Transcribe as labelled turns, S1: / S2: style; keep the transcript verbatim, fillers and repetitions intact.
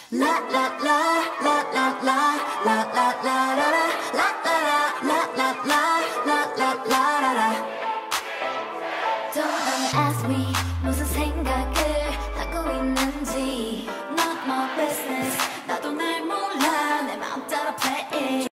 S1: La la la la la la la la la la la la la la la la la la la la. Don't ask me 무슨 생각을 하고 있는지. Not my business. 나도 날 몰라 내 맘 따라 play it.